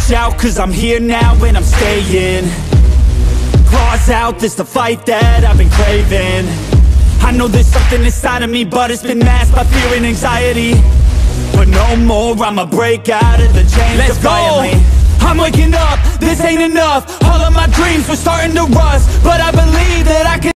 watch out, cause I'm here now and I'm staying. Claws out, this the fight that I've been craving. I know there's something inside of me, but it's been masked by fear and anxiety. But no more, I'ma break out of the chains. Let's defiantly go! I'm waking up, this ain't enough. All of my dreams were starting to rust, but I believe that I can